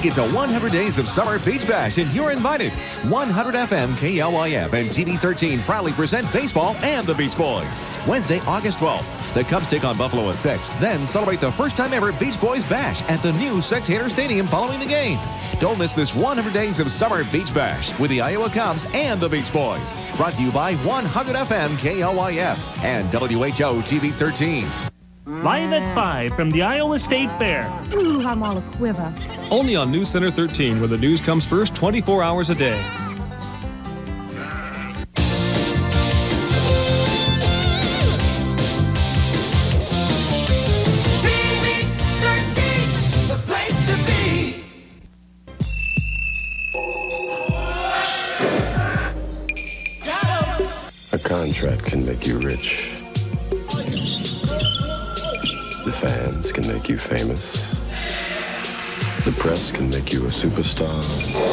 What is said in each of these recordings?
It's a 100 Days of Summer Beach Bash, and you're invited. 100 FM, KLYF, and TV13 proudly present baseball and the Beach Boys. Wednesday, August 12th. The Cubs take on Buffalo at 6. Then celebrate the first time ever Beach Boys Bash at the new Sectator Stadium following the game. Don't miss this 100 Days of Summer Beach Bash with the Iowa Cubs and the Beach Boys. Brought to you by 100 FM, KLYF, and WHO TV13. Live at 5 from the Iowa State Fair. Ooh, I'm all a quiver. Only on News Center 13, where the news comes first 24 hours a day. TV 13, the place to be. A contract can make you rich. The fans can make you famous. The press can make you a superstar.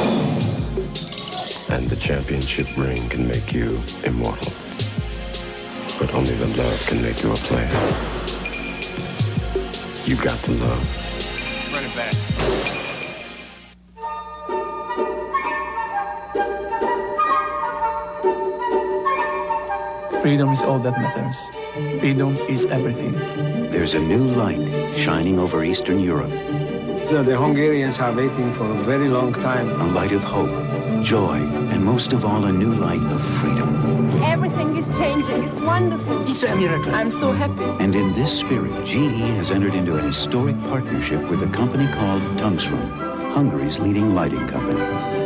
And the championship ring can make you immortal. But only the love can make you a player. You got the love. Run it back. Freedom is all that matters. Freedom is everything. There's a new light shining over Eastern Europe. The Hungarians are waiting for a very long time. A light of hope, joy, and most of all, a new light of freedom. Everything is changing. It's wonderful. It's a miracle. I'm so happy. And in this spirit, GE has entered into an historic partnership with a company called Tungsram, Hungary's leading lighting company.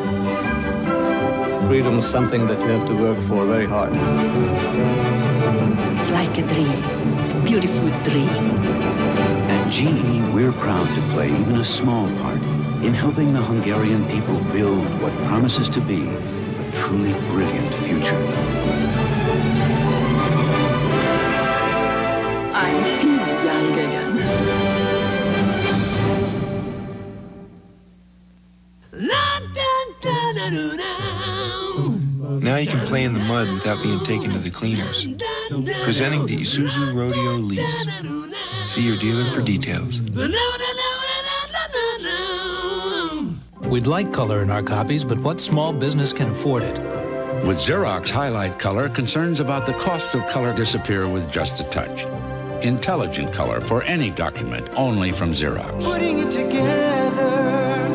Freedom is something that you have to work for very hard. It's like a dream, a beautiful dream. At GE, we're proud to play even a small part in helping the Hungarian people build what promises to be a truly brilliant future. I feel young again. Now you can play in the mud without being taken to the cleaners. Presenting the Isuzu Rodeo Lease. See your dealer for details. We'd like color in our copies, but what small business can afford it? With Xerox Highlight Color, concerns about the cost of color disappear with just a touch. Intelligent color for any document, only from Xerox. Putting it together.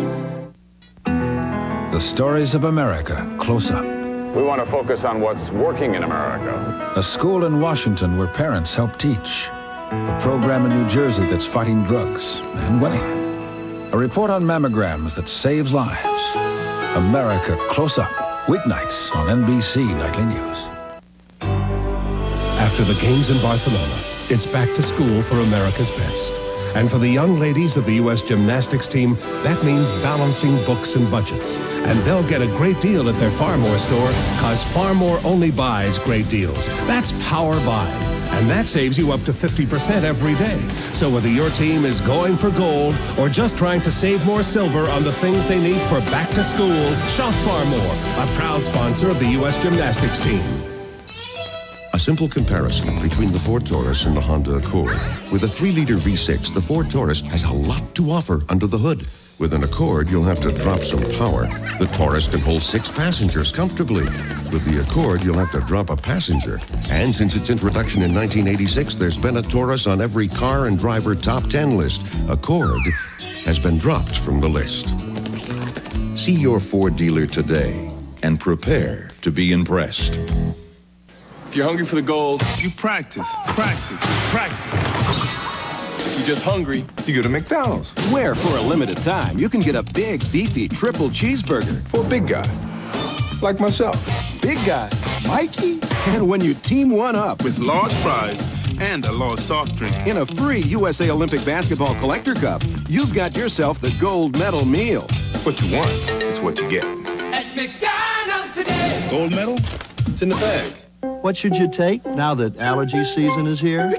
The stories of America, close up. We want to focus on what's working in America. A school in Washington where parents help teach. A program in New Jersey that's fighting drugs and winning. A report on mammograms that saves lives. America Close Up. Weeknights on NBC Nightly News. After the games in Barcelona, it's back to school for America's best. And for the young ladies of the U.S. gymnastics team, that means balancing books and budgets. And they'll get a great deal at their Farmore store, because Farmore only buys great deals. That's Power Buying. And that saves you up to 50% every day. So whether your team is going for gold or just trying to save more silver on the things they need for back to school, shop Farmore, a proud sponsor of the U.S. gymnastics team. A simple comparison between the Ford Taurus and the Honda Accord. With a 3-liter V6, the Ford Taurus has a lot to offer under the hood. With an Accord, you'll have to drop some power. The Taurus can hold 6 passengers comfortably. With the Accord, you'll have to drop a passenger. And since its introduction in 1986, there's been a Taurus on every car and driver top 10 list. Accord has been dropped from the list. See your Ford dealer today and prepare to be impressed. If you're hungry for the gold, you practice, practice, practice. If you're just hungry, you go to McDonald's. Where, for a limited time, you can get a big, beefy triple cheeseburger. For a big guy, like myself. Big guy, Mikey? And when you team one up With large fries and a large soft drink. in a free USA Olympic Basketball Collector Cup, you've got yourself the gold medal meal. What you want is what you get. At McDonald's today. Gold medal? It's in the bag. What should you take now that allergy season is here?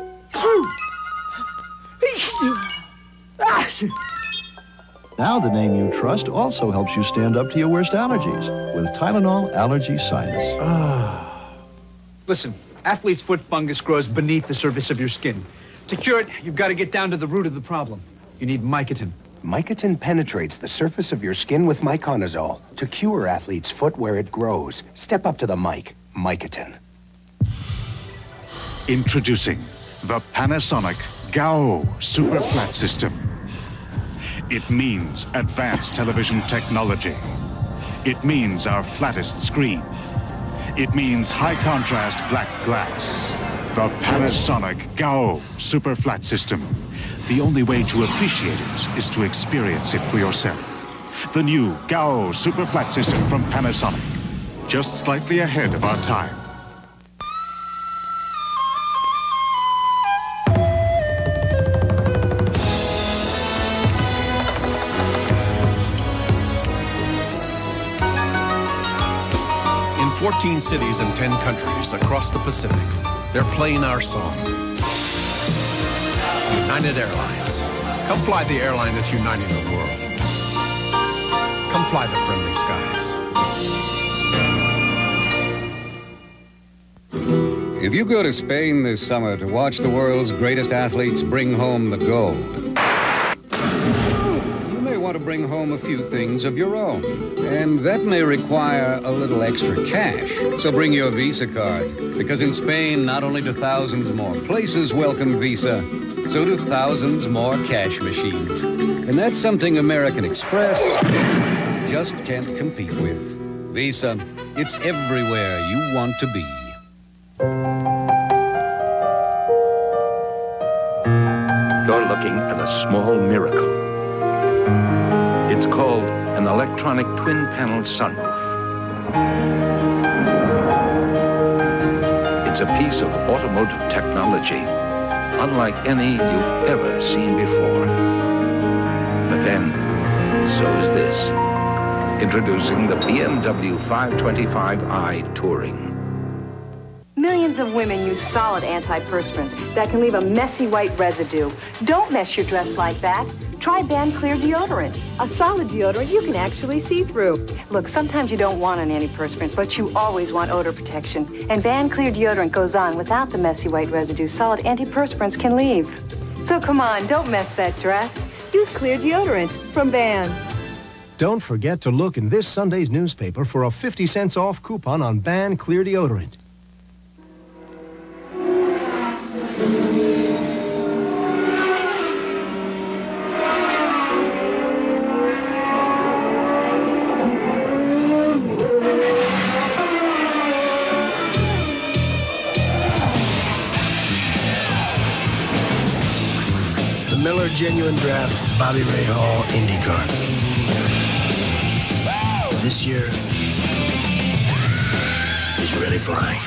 Now the name you trust also helps you stand up to your worst allergies with Tylenol Allergy Sinus. Listen, athlete's foot fungus grows beneath the surface of your skin. To cure it, you've got to get down to the root of the problem. You need Mycotin. Mycotin penetrates the surface of your skin with miconazole to cure athlete's foot where it grows. Step up to the mic. Mycotin. Introducing the Panasonic Gao Super Flat System. It means advanced television technology. It means our flattest screen. It means high-contrast black glass. The Panasonic Gao Super Flat System. The only way to appreciate it is to experience it for yourself. The new Gao Super Flat System from Panasonic. Just slightly ahead of our time. In 14 cities and 10 countries across the Pacific, they're playing our song. United Airlines. Come fly the airline that's uniting the world. Come fly the friendly skies. If you go to Spain this summer to watch the world's greatest athletes bring home the gold, you may want to bring home a few things of your own. And that may require a little extra cash. So bring your Visa card. Because in Spain, not only do thousands more places welcome Visa, so do thousands more cash machines. And that's something American Express just can't compete with. Visa, it's everywhere you want to be. You're looking at a small miracle. It's called an electronic twin-panel sunroof. It's a piece of automotive technology unlike any you've ever seen before. But then, so is this. Introducing the BMW 525i Touring. Millions of women use solid antiperspirants that can leave a messy white residue. Don't mess your dress like that. Try Ban Clear deodorant. A solid deodorant you can actually see through. Look, sometimes you don't want an antiperspirant, but you always want odor protection. And Ban Clear deodorant goes on without the messy white residue solid antiperspirants can leave. So come on, don't mess that dress. Use Clear deodorant from Ban. Don't forget to look in this Sunday's newspaper for a 50 cents off coupon on Ban Clear deodorant. Miller Genuine Draft Bobby Ray Hall IndyCar. This year is really flying.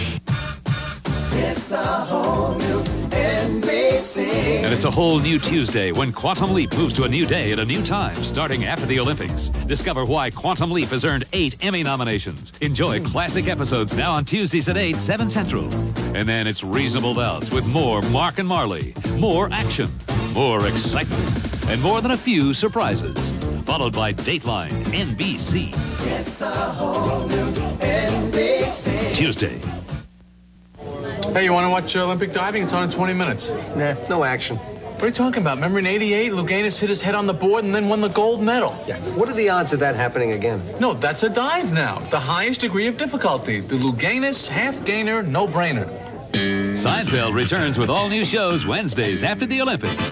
It's a whole new NBC. And it's a whole new Tuesday when Quantum Leap moves to a new day at a new time, starting after the Olympics. Discover why Quantum Leap has earned 8 Emmy nominations. Enjoy classic episodes now on Tuesdays at 8, 7 Central. And then it's Reasonable Doubts with more Mark and Marley, more action, more excitement, and more than a few surprises. Followed by Dateline, NBC. It's a whole new NBC. Tuesday. Hey, you want to watch Olympic diving? It's on in 20 minutes. Nah, no action. What are you talking about? Remember in '88, Louganis hit his head on the board and then won the gold medal? Yeah, what are the odds of that happening again? No, that's a dive now. The highest degree of difficulty. The Louganis half-gainer, no-brainer. Seinfeld returns with all new shows Wednesdays after the Olympics.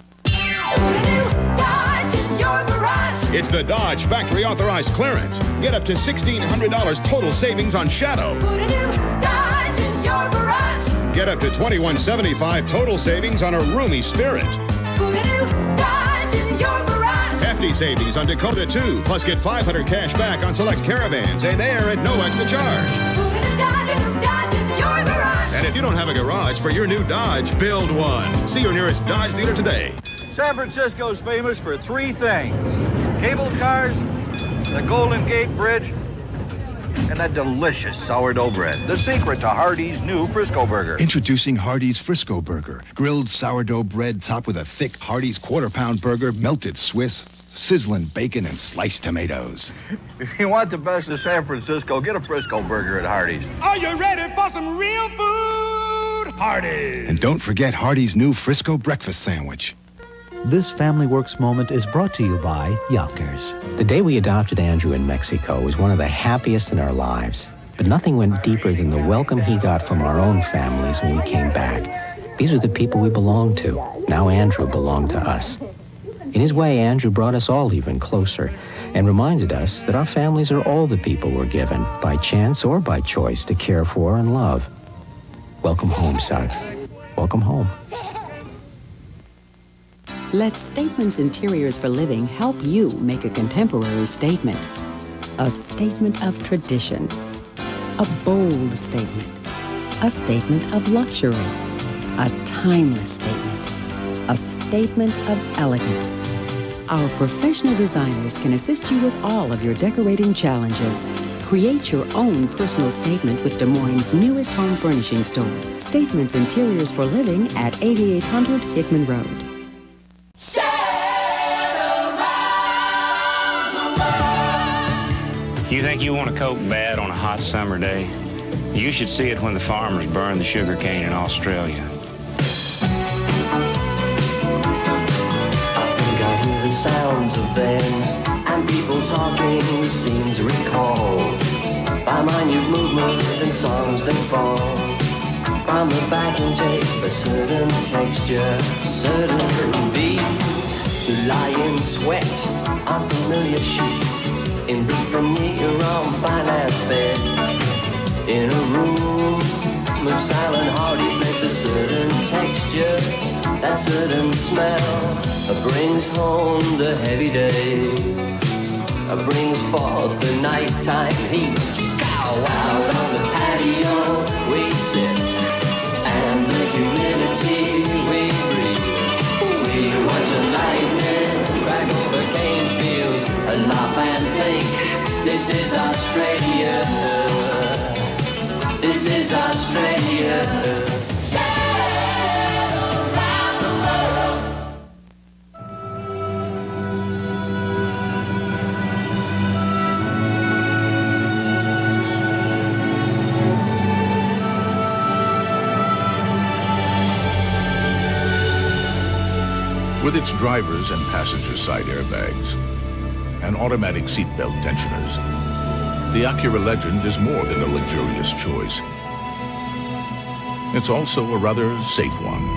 It's the Dodge Factory Authorized Clearance. Get up to $1,600 total savings on Shadow. Put a new Dodge in your garage. Get up to $2,175 total savings on a roomy Spirit. Put a new Dodge in your garage. Hefty savings on Dakota 2, plus get $500 cash back on select Caravans and Air at no extra charge. Put a Dodge in your garage. And if you don't have a garage for your new Dodge, build one. See your nearest Dodge dealer today. San Francisco's famous for 3 things: cable cars, the Golden Gate Bridge, and that delicious sourdough bread. The secret to Hardee's new Frisco Burger. Introducing Hardee's Frisco Burger. Grilled sourdough bread topped with a thick Hardee's quarter-pound burger, melted Swiss, sizzling bacon, and sliced tomatoes. If you want the best of San Francisco, get a Frisco Burger at Hardee's. Are you ready for some real food? Hardee's. And don't forget Hardee's new Frisco breakfast sandwich. This Family Works moment is brought to you by Yonkers. The day we adopted Andrew in Mexico was one of the happiest in our lives. But nothing went deeper than the welcome he got from our own families when we came back. These were the people we belonged to. Now Andrew belonged to us. In his way, Andrew brought us all even closer and reminded us that our families are all the people we're given, by chance or by choice, to care for and love. Welcome home, son. Welcome home. Let Statements Interiors for Living help you make a contemporary statement. A statement of tradition. A bold statement. A statement of luxury. A timeless statement. A statement of elegance. Our professional designers can assist you with all of your decorating challenges. Create your own personal statement with Des Moines' newest home furnishing store. Statements Interiors for Living at 8800 Hickman Road. You think you want a Coke bad on a hot summer day? You should see it when the farmers burn the sugar cane in Australia. I think I hear the sounds of them, and people talking scenes recalled by minute movement and songs that fall from the backing tape, a certain texture, certain beats, lying sweat on familiar sheets, in blue from near on finance beds, in a room of silent hearty flicks, a certain texture, that certain smell, brings home the heavy day, brings forth the nighttime heat. Out on the patio we sit, and the humidity we breathe. We watch the lightning crack over cane fields, and laugh and think, this is Australia. This is Australia. With its drivers and passenger side airbags and automatic seatbelt tensioners, the Acura Legend is more than a luxurious choice. It's also a rather safe one.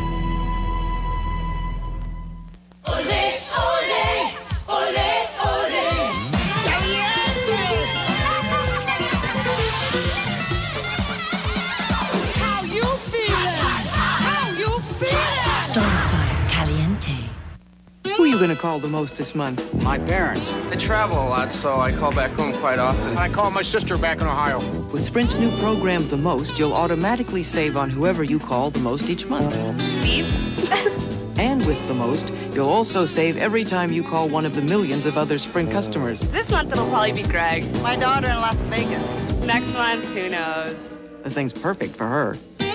Who are you going to call the most this month? My parents. I travel a lot, so I call back home quite often. I call my sister back in Ohio. With Sprint's new program, The Most, you'll automatically save on whoever you call the most each month. Steve? And with The Most, you'll also save every time you call one of the millions of other Sprint customers. This month it'll probably be Greg, my daughter in Las Vegas. Next month, who knows? The thing's perfect for her.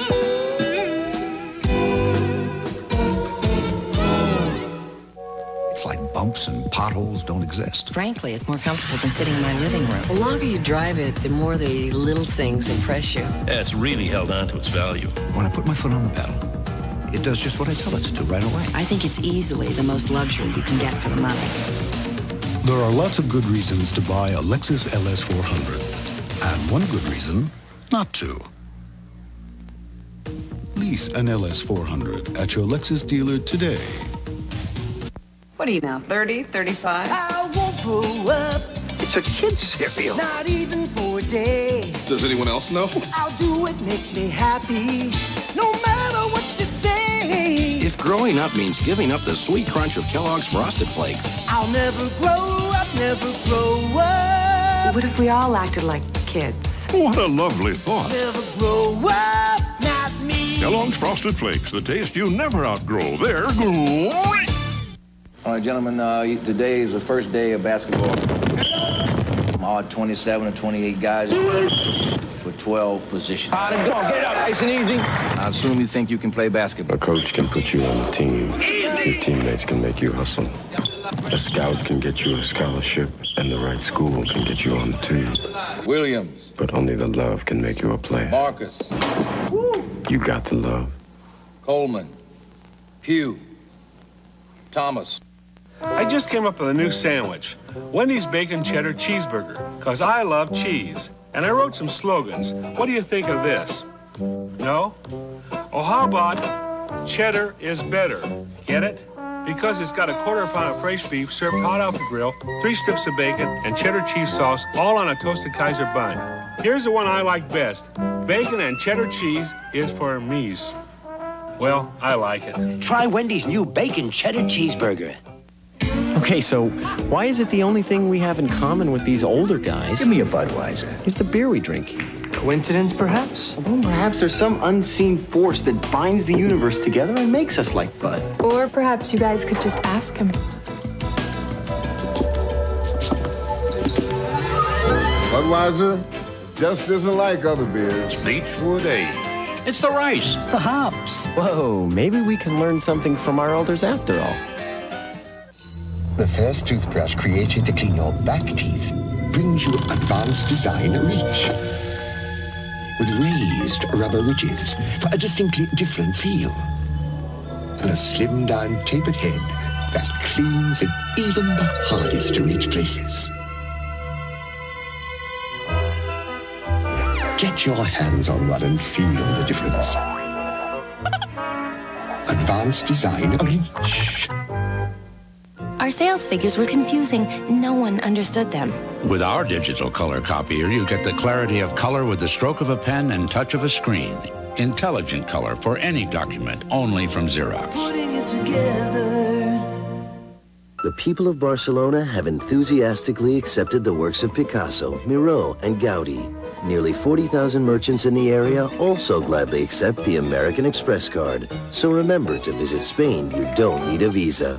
It's like bumps and potholes don't exist. Frankly, it's more comfortable than sitting in my living room. The longer you drive it, the more the little things impress you. Yeah, it's really held on to its value. When I put my foot on the pedal, it does just what I tell it to do right away. I think it's easily the most luxury you can get for the money. There are lots of good reasons to buy a Lexus LS 400, and one good reason not to. Lease an LS 400 at your Lexus dealer today. What are you now, 30, 35? I won't grow up. It's a kid's cereal. Not even for a day. Does anyone else know? I'll do what makes me happy, no matter what you say. If growing up means giving up the sweet crunch of Kellogg's Frosted Flakes. I'll never grow up, never grow up. What if we all acted like kids? What a lovely thought. Never grow up, not me. Kellogg's Frosted Flakes, the taste you never outgrow. They're great. All right, gentlemen, today is the first day of basketball. Odd 27 or 28 guys for 12 positions. Get it up, nice and easy. I assume you think you can play basketball. A coach can put you on the team. Your teammates can make you hustle. A scout can get you a scholarship, and the right school can get you on the team. Williams. But only the love can make you a player. Marcus. You got the love. Coleman. Pugh. Thomas. I just came up with a new sandwich, Wendy's Bacon Cheddar Cheeseburger, because I love cheese. And I wrote some slogans. What do you think of this? No? Oh, how about cheddar is better? Get it? Because it's got a quarter pound of fresh beef served hot off the grill, 3 strips of bacon, and cheddar cheese sauce, all on a toasted Kaiser bun. Here's the one I like best. Bacon and cheddar cheese is for me's. Well, I like it. Try Wendy's new Bacon Cheddar Cheeseburger. Okay, so why is it the only thing we have in common with these older guys? Give me a Budweiser. Is the beer we drink. Coincidence, perhaps? Well, perhaps there's some unseen force that binds the universe together and makes us like Bud. Or perhaps you guys could just ask him. Budweiser just isn't like other beers. Beechwood Age. It's the rice. It's the hops. Whoa, maybe we can learn something from our elders after all. The first toothbrush created to clean your back teeth brings you advanced design reach. With raised rubber ridges for a distinctly different feel. And a slimmed down tapered head that cleans in even the hardest to reach places. Get your hands on one and feel the difference. Advanced design reach. Our sales figures were confusing. No one understood them. With our digital color copier, you get the clarity of color with the stroke of a pen and touch of a screen. Intelligent color for any document, only from Xerox. Putting it together. The people of Barcelona have enthusiastically accepted the works of Picasso, Miro, and Gaudi. Nearly 40,000 merchants in the area also gladly accept the American Express card. So remember, to visit Spain, you don't need a visa.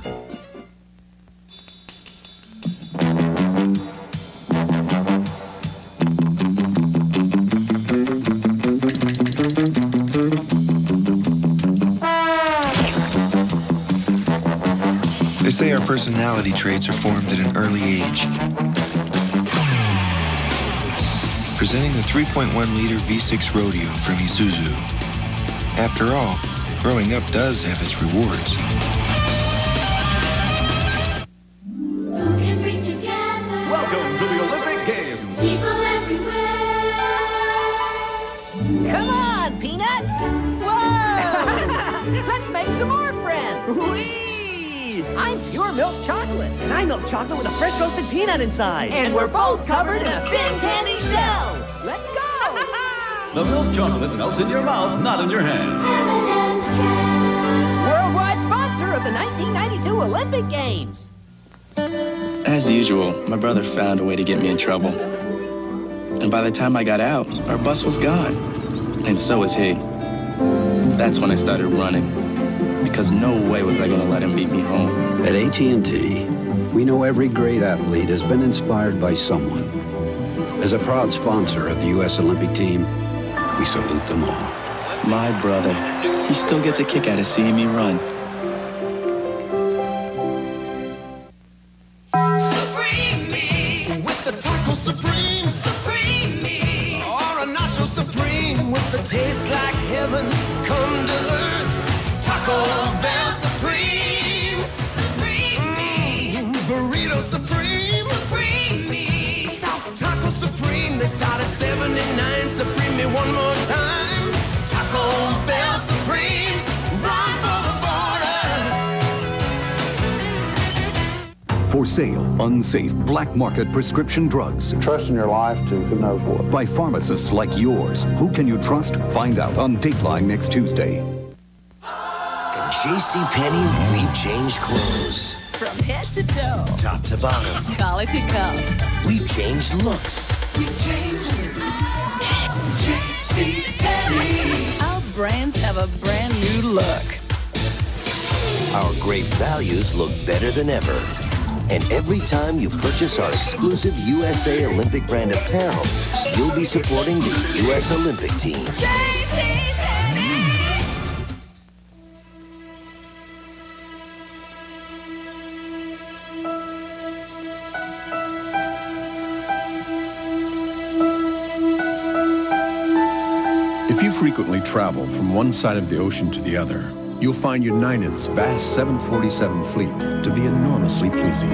They say our personality traits are formed at an early age. Presenting the 3.1-liter V6 Rodeo from Isuzu. After all, growing up does have its rewards. Welcome to the Olympic Games. People everywhere. Come on, Peanut! Whoa! Let's make some more friends! Whee! I'm pure milk chocolate. And I'm milk chocolate with a fresh roasted peanut inside. And we're both covered in a thin candy shell. Let's go! The milk chocolate melts in your mouth, not in your hand. Worldwide sponsor of the 1992 Olympic Games. As usual, my brother found a way to get me in trouble. And by the time I got out, our bus was gone. And so was he. That's when I started running. Because no way was I going to let him beat me home. At AT&T, we know every great athlete has been inspired by someone. As a proud sponsor of the U.S. Olympic team, we salute them all. My brother, he still gets a kick out of seeing me run. Supreme me with the taco supreme. Supreme me or a nacho supreme with the taste like heaven come to earth. Taco Bell Supreme. Supreme me. Burrito Supreme. Supreme me. South Taco Supreme. They start at 79. Supreme me one more time. Taco Bell Supremes. Run for the border. For sale, unsafe, black market prescription drugs. Trusting your life to who knows what. By pharmacists like yours. Who can you trust? Find out on Dateline next Tuesday. At JCPenney, we've changed clothes. From head to toe. Top to bottom. Collar to cuff. We've changed looks. We've changed at JCPenney. Our brands have a brand new look. Our great values look better than ever. And every time you purchase our exclusive USA Olympic brand apparel, you'll be supporting the U.S. Olympic team. If you frequently travel from one side of the ocean to the other, you'll find United's vast 747 fleet to be enormously pleasing.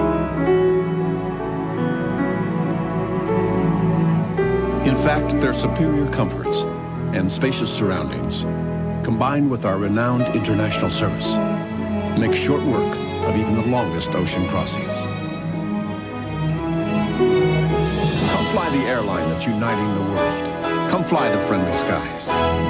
In fact, their superior comforts and spacious surroundings, combined with our renowned international service, make short work of even the longest ocean crossings. Come fly the airline that's uniting the world. Come fly the friendly skies.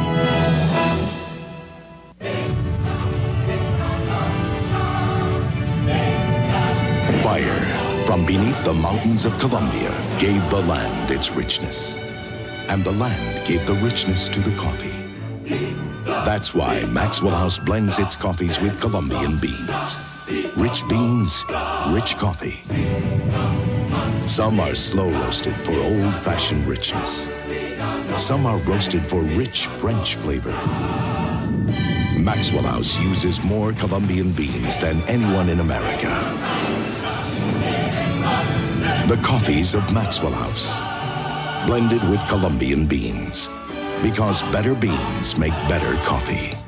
Fire from beneath the mountains of Colombia gave the land its richness. And the land gave the richness to the coffee. That's why Maxwell House blends its coffees with Colombian beans. Rich beans, rich coffee. Some are slow roasted for old-fashioned richness. Some are roasted for rich French flavor. Maxwell House uses more Colombian beans than anyone in America. The coffees of Maxwell House, blended with Colombian beans, because better beans make better coffee.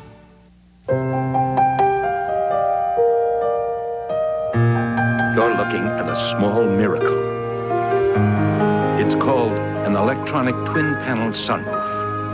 You're looking at a small miracle. It's called an electronic twin-panel sunroof.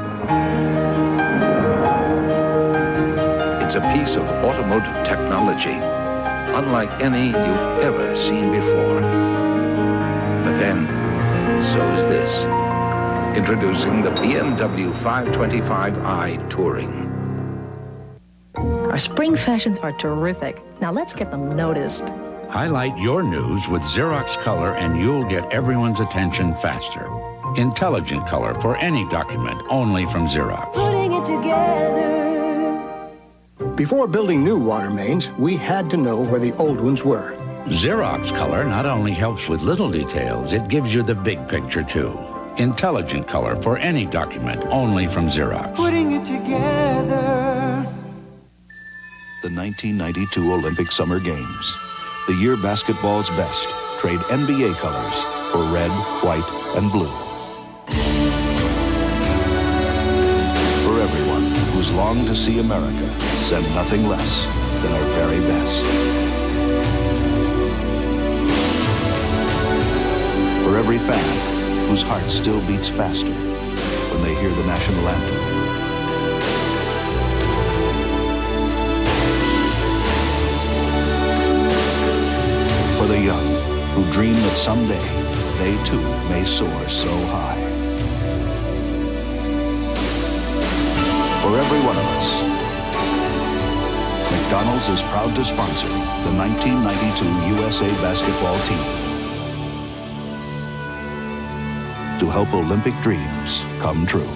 It's a piece of automotive technology unlike any you've ever seen before. But then, so is this. Introducing the BMW 525i Touring. Our spring fashions are terrific. Now let's get them noticed. Highlight your news with Xerox Color and you'll get everyone's attention faster. Intelligent color for any document, only from Xerox. Putting it together. Before building new water mains, we had to know where the old ones were. Xerox Color not only helps with little details, it gives you the big picture too. Intelligent color for any document, only from Xerox. Putting it together. The 1992 Olympic Summer Games. The year basketball's best. Trade NBA colors for red, white, and blue. For everyone who's longed to see America send nothing less than our very best. For every fan whose heart still beats faster when they hear the national anthem. For the young who dream that someday they too may soar so high. For every one of us, McDonald's is proud to sponsor the 1992 USA basketball team to help Olympic dreams come true.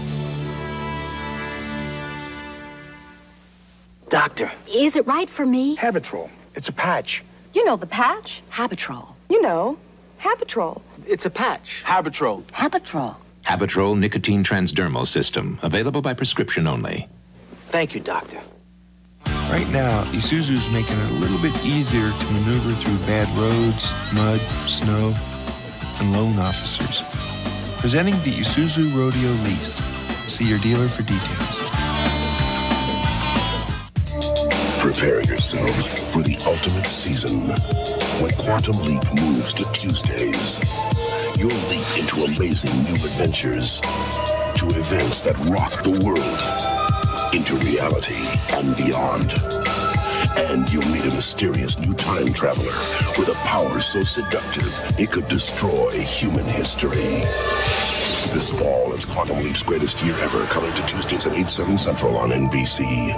Doctor. Is it right for me? Habitrol. It's a patch. You know the patch. Habitrol. You know, Habitrol. It's a patch. Habitrol. Habitrol. Habitrol Nicotine Transdermal System. Available by prescription only. Thank you, Doctor. Right now, Isuzu's making it a little bit easier to maneuver through bad roads, mud, snow, and loan officers. Presenting the Isuzu Rodeo Lease. See your dealer for details. Prepare yourself for the ultimate season. When Quantum Leap moves to Tuesdays, you'll leap into amazing new adventures, to events that rock the world, into reality and beyond. And you'll meet a mysterious new time traveler with a power so seductive it could destroy human history. This fall, it's Quantum Leap's greatest year ever, coming to Tuesdays at 8/7 Central on NBC.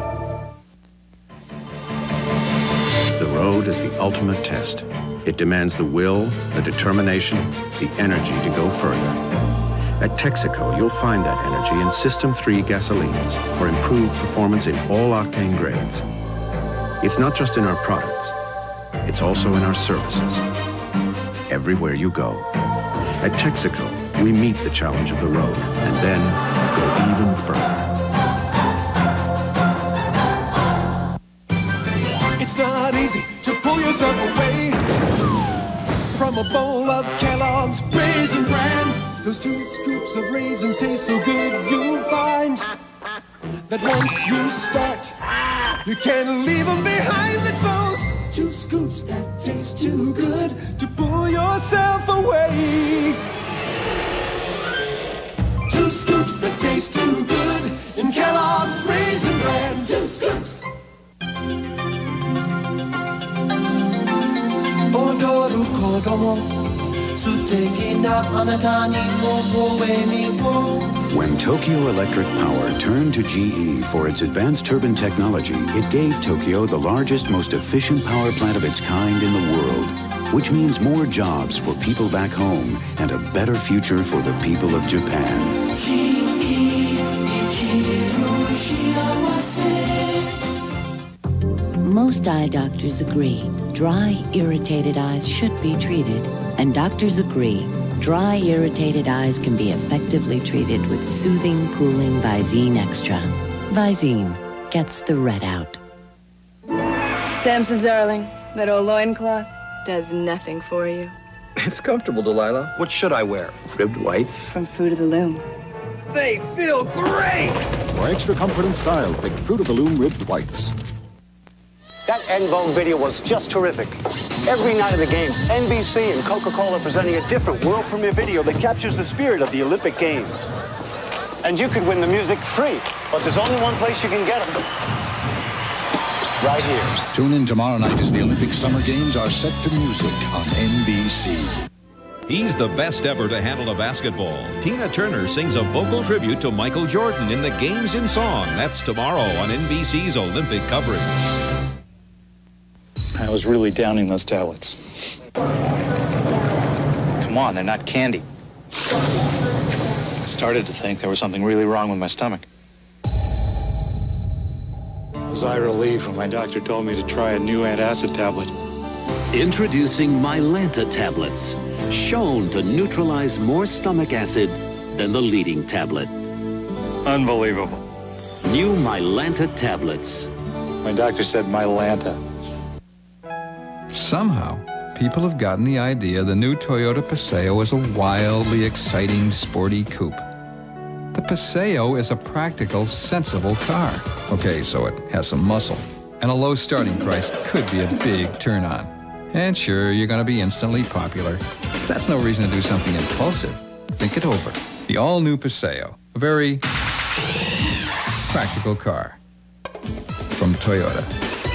The road is the ultimate test. It demands the will, the determination, the energy to go further. At Texaco, you'll find that energy in System 3 gasolines for improved performance in all octane grades. It's not just in our products, it's also in our services. Everywhere you go. At Texaco, we meet the challenge of the road and then go even further. It's not easy to pull yourself away from a bowl of Kellogg's Raisin Bran. Those 2 scoops of raisins taste so good, you'll find that once you start, You can't leave them behind, let those 2 scoops that taste too good to pull yourself away. 2 scoops that taste too good in Kellogg's Raisin Bran. 2 scoops. When Tokyo Electric Power turned to GE for its advanced turbine technology, it gave Tokyo the largest, most efficient power plant of its kind in the world, which means more jobs for people back home and a better future for the people of Japan. Most eye doctors agree dry, irritated eyes should be treated. And doctors agree dry, irritated eyes can be effectively treated with soothing, cooling Visine Extra. Visine gets the red out. Samson, darling, that old loincloth does nothing for you. It's comfortable, Delilah. What should I wear? Ribbed whites? From Fruit of the Loom. They feel great! For extra comfort and style, pick Fruit of the Loom Ribbed Whites. That En Vogue video was just terrific. Every night of the games, NBC and Coca-Cola are presenting a different world premiere video that captures the spirit of the Olympic Games. And you could win the music free, but there's only one place you can get them. Right here. Tune in tomorrow night as the Olympic Summer Games are set to music on NBC. He's the best ever to handle a basketball. Tina Turner sings a vocal tribute to Michael Jordan in the Games in Song. That's tomorrow on NBC's Olympic coverage. I was really downing those tablets. Come on, they're not candy. I started to think there was something really wrong with my stomach. Was I relieved when my doctor told me to try a new antacid tablet. Introducing Mylanta tablets, shown to neutralize more stomach acid than the leading tablet. Unbelievable. New Mylanta tablets. My doctor said Mylanta. Somehow, people have gotten the idea the new Toyota Paseo is a wildly exciting, sporty coupe. The Paseo is a practical, sensible car. Okay, so it has some muscle, and a low starting price could be a big turn-on. And sure, you're going to be instantly popular. That's no reason to do something impulsive. Think it over. The all-new Paseo, a very practical car from Toyota.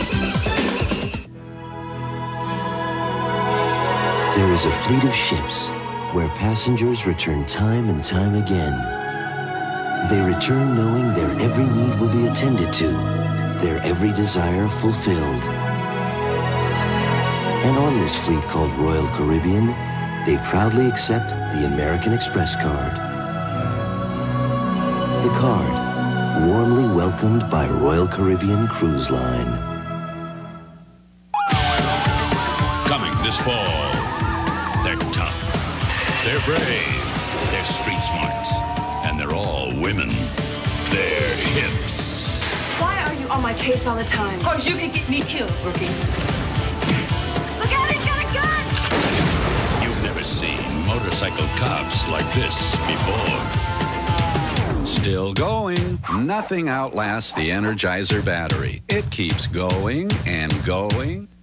There is a fleet of ships where passengers return time and time again. They return knowing their every need will be attended to, their every desire fulfilled. And on this fleet called Royal Caribbean, they proudly accept the American Express card. The card, warmly welcomed by Royal Caribbean Cruise Line. Coming this fall. They're tough, they're brave, they're street smart, and they're all women. They're hips. Why are you on my case all the time? Cause you can get me killed, Rookie. Look out, he's got a gun! You've never seen motorcycle cops like this before. Still going. Nothing outlasts the Energizer battery. It keeps going and going